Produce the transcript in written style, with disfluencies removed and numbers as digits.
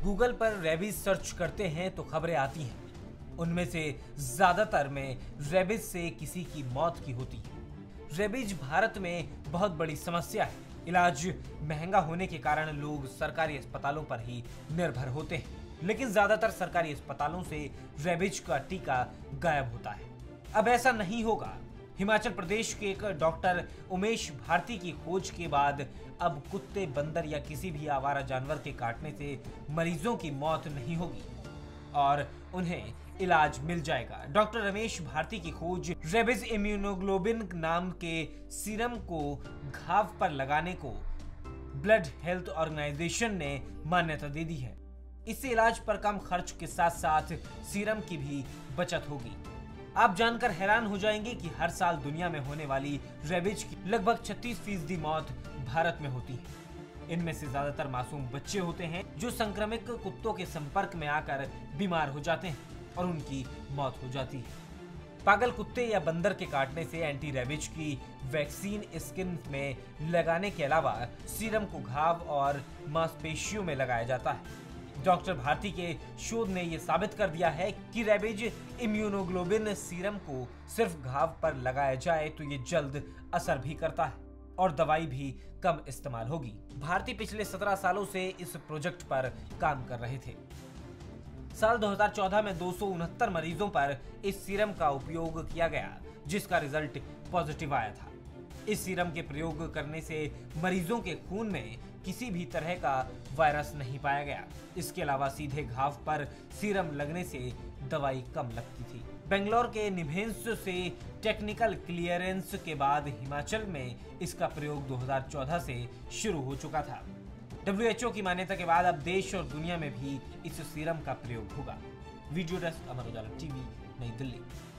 Google पर rabies search करते हैं तो खबरें आती हैं। उनमें से ज्यादातर में रेबीज से किसी की मौत की होती है। रेबीज भारत में बहुत बड़ी समस्या है। इलाज महंगा होने के कारण लोग सरकारी अस्पतालों पर ही निर्भर होते हैं, लेकिन ज्यादातर सरकारी अस्पतालों से रेबीज का टीका गायब होता है। अब ऐसा नहीं होगा। हिमाचल प्रदेश के एक डॉक्टर उमेश भारती की खोज के बाद अब कुत्ते, बंदर या किसी भी आवारा जानवर के काटने से मरीजों की मौत नहीं होगी और उन्हें इलाज मिल जाएगा। डॉक्टर रमेश भारती की खोज रेबीज इम्यूनोग्लोबिन नाम के सीरम को घाव पर लगाने को ब्लड हेल्थ ऑर्गेनाइजेशन ने मान्यता दे दी है। इससे इलाज पर कम खर्च के साथ साथ सीरम की भी बचत होगी। आप जानकर हैरान हो जाएंगे कि हर साल दुनिया में होने वाली रेबीज की लगभग 36% मौत भारत में होती है। इनमें से ज्यादातर मासूम बच्चे होते हैं जो संक्रमित कुत्तों के संपर्क में आकर बीमार हो जाते हैं और उनकी मौत हो जाती है। पागल कुत्ते या बंदर के काटने से एंटी रेबीज की वैक्सीन स्किन में लगाने के अलावा सीरम को घाव और मांसपेशियों में लगाया जाता है। डॉक्टर भारती के शोध ने यह साबित कर दिया है कि रेबीज इम्यूनोग्लोबिन सीरम को सिर्फ घाव पर लगाया जाए तो ये जल्द असर भी करता है और दवाई भी कम इस्तेमाल होगी। भारती पिछले 17 सालों से इस प्रोजेक्ट पर काम कर रहे थे। साल 2014 में 269 मरीजों पर इस सीरम का उपयोग किया गया, जिसका रिजल्ट पॉजिटिव आया था। इस सीरम के प्रयोग करने से मरीजों के खून में किसी भी तरह का वायरस नहीं पाया गया। इसके अलावा सीधे घाव पर सीरम लगने से दवाई कम लगती थी। बेंगलोर के निम्हेंस से टेक्निकल क्लियरेंस के बाद हिमाचल में इसका प्रयोग 2014 से शुरू हो चुका था। WHO की मान्यता के बाद अब देश और दुनिया में भी इस सीरम का प्रयोग होगा। Video desk, Amar Ujala TV, Nai Delhi.